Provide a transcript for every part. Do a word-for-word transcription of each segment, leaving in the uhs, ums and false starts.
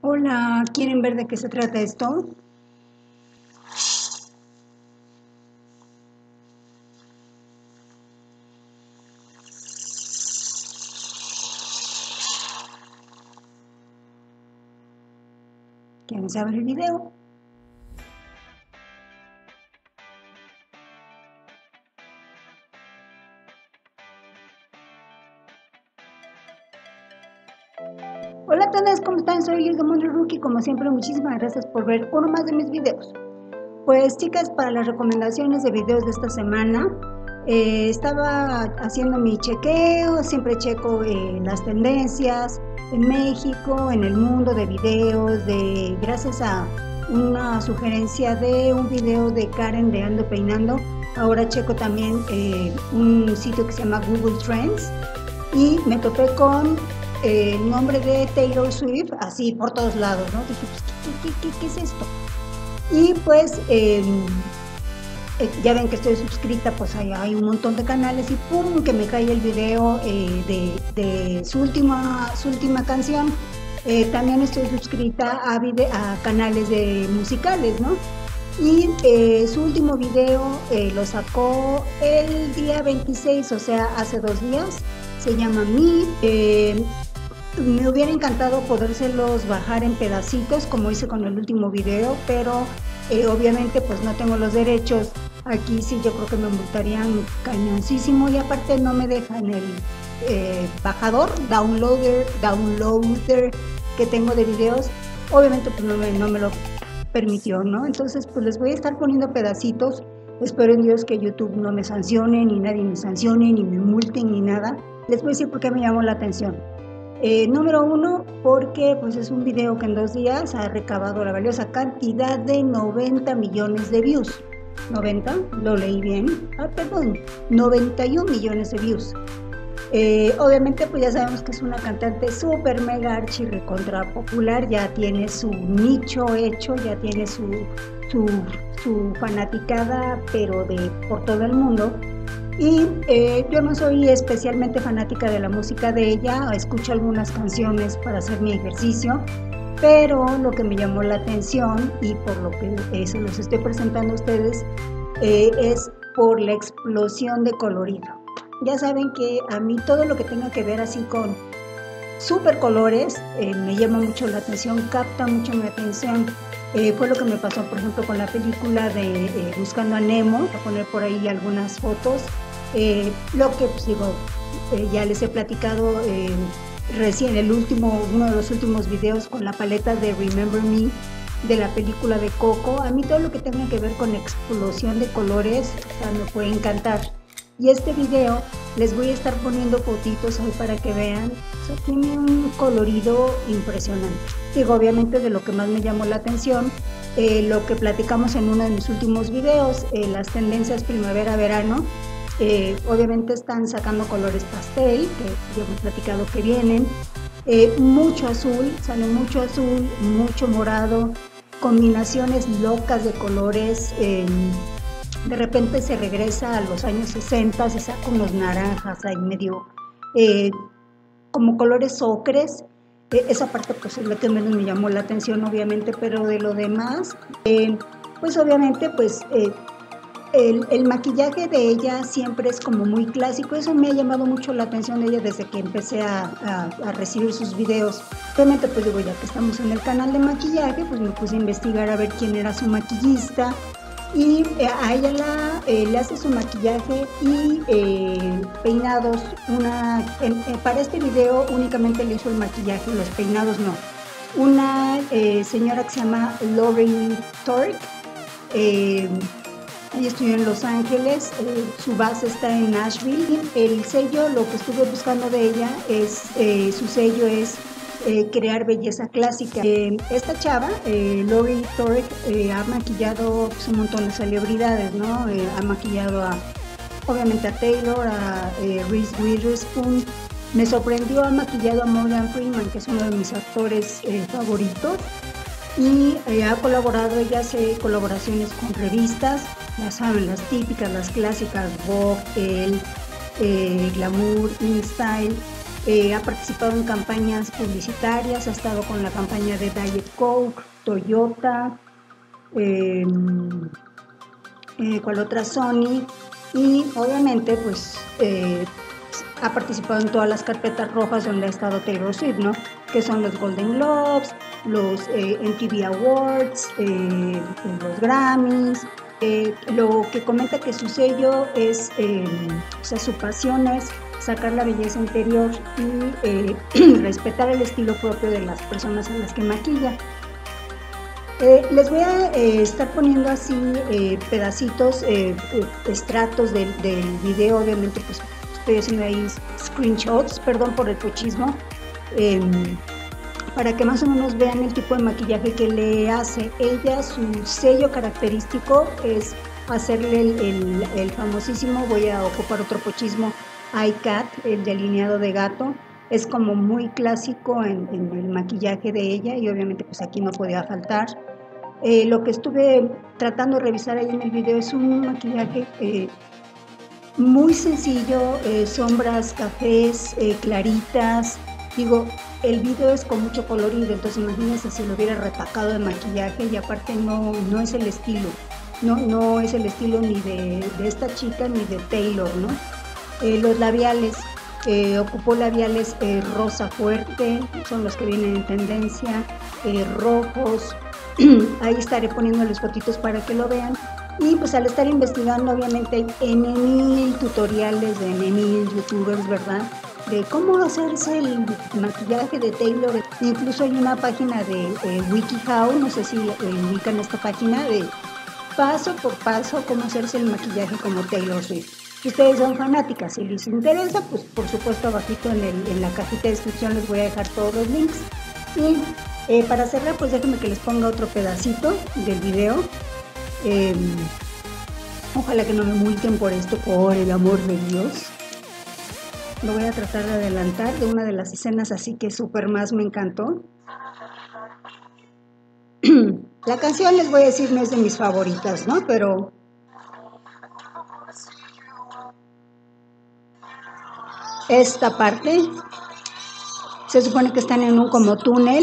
Hola, ¿quieren ver de qué se trata esto? ¿Quieren saber el video? Hola a todas, ¿cómo están? Soy Liz de Mundo Rookie. Como siempre, muchísimas gracias por ver uno más de mis videos. Pues chicas, para las recomendaciones de videos de esta semana, eh, estaba haciendo mi chequeo, siempre checo eh, las tendencias en México, en el mundo de videos, de gracias a una sugerencia de un video de Karen de Ando Peinando. Ahora checo también eh, un sitio que se llama Google Trends y me topé con eh, el nombre de Taylor Swift así por todos lados, ¿no? Dije, pues, ¿qué, qué, qué, qué es esto? Y pues eh, eh, ya ven que estoy suscrita, pues hay, hay un montón de canales y pum, que me cae el video eh, de, de su, última, su última canción. Eh, también estoy suscrita a, video, a canales de musicales, ¿no? Y eh, su último video eh, lo sacó el día veintiséis, o sea, hace dos días. Se llama Me. Eh, me hubiera encantado podérselos bajar en pedacitos como hice con el último video, pero eh, obviamente pues no tengo los derechos. Aquí sí yo creo que me multarían cañoncísimo y aparte no me dejan el eh, bajador, downloader, downloader que tengo de videos. Obviamente pues no me, no me lo permitió, ¿no? Entonces pues les voy a estar poniendo pedacitos. Espero en Dios que YouTube no me sancione, ni nadie me sancione, ni me multen, ni nada. Les voy a decir por qué me llamó la atención. Eh, número uno, porque pues es un video que en dos días ha recabado la valiosa cantidad de noventa millones de views. noventa, lo leí bien, ah, perdón, noventa y un millones de views. Eh, obviamente pues ya sabemos que es una cantante súper mega archi recontra popular, ya tiene su nicho hecho, ya tiene su, su, su fanaticada, pero de por todo el mundo. Y eh, yo no soy especialmente fanática de la música de ella, escucho algunas canciones para hacer mi ejercicio, pero lo que me llamó la atención y por lo que eh, se los estoy presentando a ustedes eh, es por la explosión de colorido. Ya saben que a mí todo lo que tenga que ver así con super colores eh, me llama mucho la atención, capta mucho mi atención. Eh, fue lo que me pasó, por ejemplo, con la película de eh, Buscando a Nemo. Voy a poner por ahí algunas fotos. Eh, lo que pues digo, eh, ya les he platicado eh, recién, el último, uno de los últimos videos con la paleta de Remember Me de la película de Coco. A mí todo lo que tenga que ver con explosión de colores, o sea, me puede encantar. Y este video les voy a estar poniendo fotitos ahí para que vean, o sea, tiene un colorido impresionante. Digo, obviamente de lo que más me llamó la atención, eh, lo que platicamos en uno de mis últimos videos, eh, las tendencias primavera-verano. Eh, obviamente están sacando colores pastel, que ya hemos platicado que vienen, eh, mucho azul, sale mucho azul, mucho morado, combinaciones locas de colores. Eh, de repente se regresa a los años sesenta, se saca unos naranjas ahí medio eh, como colores ocres. Eh, esa parte pues es lo que menos me llamó la atención, obviamente, pero de lo demás eh, pues obviamente pues eh, El, el maquillaje de ella siempre es como muy clásico. Eso me ha llamado mucho la atención de ella desde que empecé a, a, a recibir sus videos. Obviamente pues digo, ya que estamos en el canal de maquillaje, pues me puse a investigar a ver quién era su maquillista y eh, a ella la, eh, le hace su maquillaje y eh, peinados. Una, en, eh, para este video únicamente le hizo el maquillaje, los peinados no. Una eh, señora que se llama Lauren Tork. Eh, Ella estudió en Los Ángeles, eh, su base está en Nashville. El sello, lo que estuve buscando de ella, es eh, su sello es eh, crear belleza clásica. Eh, esta chava, eh, Lori Torek, eh, ha maquillado pues, un montón de celebridades, ¿no? Eh, ha maquillado a, obviamente a Taylor, a eh, Reese Witherspoon. Me sorprendió, ha maquillado a Morgan Freeman, que es uno de mis actores eh, favoritos. Y eh, ha colaborado, ella hace colaboraciones con revistas, ya saben, las típicas, las clásicas, Vogue, Elle, eh, Glamour, InStyle. eh, ha participado en campañas publicitarias, ha estado con la campaña de Diet Coke, Toyota, eh, eh, ¿cuál otra? Sony, y obviamente pues eh, ha participado en todas las carpetas rojas donde ha estado Taylor Swift, ¿no? Que son los Golden Globes, los eh, M T V Awards, eh, los Grammys. Eh, lo que comenta que su sello es, eh, o sea, su pasión es sacar la belleza interior y eh, respetar el estilo propio de las personas a las que maquilla. Eh, les voy a eh, estar poniendo así eh, pedacitos, eh, eh, estratos del, del video, obviamente pues estoy haciendo ahí screenshots, perdón por el pochismo, eh, para que más o menos vean el tipo de maquillaje que le hace. Ella, su sello característico es hacerle el, el, el famosísimo, voy a ocupar otro pochismo, eye cat, el delineado de gato. Es como muy clásico en, en el maquillaje de ella y obviamente pues aquí no podía faltar. Eh, lo que estuve tratando de revisar ahí en el video es un maquillaje eh, muy sencillo, eh, sombras, cafés, eh, claritas. Digo, el video es con mucho colorido, entonces imagínense si lo hubiera retacado de maquillaje y aparte no, no es el estilo, no, no es el estilo ni de, de esta chica ni de Taylor, ¿no? Eh, los labiales. Eh, ocupó labiales eh, rosa fuerte, son los que vienen en tendencia, eh, rojos. Ahí estaré poniéndoles fotitos para que lo vean. Y pues al estar investigando, obviamente hay N mil tutoriales de N mil youtubers, ¿verdad? De cómo hacerse el maquillaje de Taylor. Incluso hay una página de eh, WikiHow, no sé si eh, ubican esta página, de paso por paso cómo hacerse el maquillaje como Taylor Swift. Si ustedes son fanáticas, si les interesa, pues por supuesto abajito en, el, en la cajita de descripción les voy a dejar todos los links. Y eh, para cerrar, pues déjenme que les ponga otro pedacito del video. Eh, ojalá que no me multen por esto, por el amor de Dios. Lo voy a tratar de adelantar de una de las escenas así que súper más me encantó. La canción, les voy a decir, no es de mis favoritas, ¿no? Pero esta parte se supone que están en un como túnel.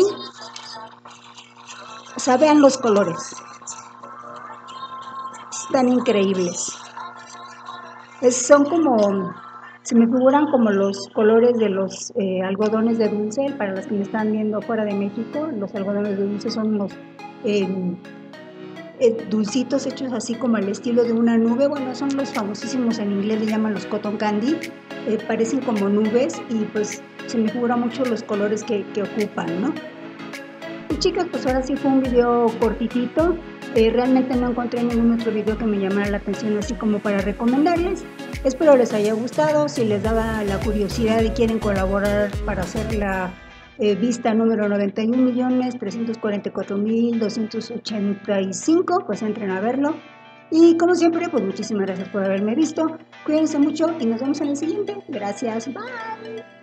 O sea, vean los colores, están increíbles. Es, son como, se me figuran como los colores de los eh, algodones de dulce. Para los que me están viendo fuera de México, los algodones de dulce son unos eh, eh, dulcitos hechos así como al estilo de una nube. Bueno, son los famosísimos, en inglés le llaman los cotton candy. Eh, parecen como nubes y pues se me figuran mucho los colores que, que ocupan, ¿no? Y chicas, pues ahora sí fue un video cortitito. Eh, realmente no encontré ningún otro video que me llamara la atención así como para recomendarles. Espero les haya gustado. Si les daba la curiosidad y quieren colaborar para hacer la eh, vista número noventa y un millones trescientos cuarenta y cuatro mil doscientos ochenta y cinco, pues entren a verlo. Y como siempre, pues muchísimas gracias por haberme visto. Cuídense mucho y nos vemos en el siguiente. Gracias. Bye.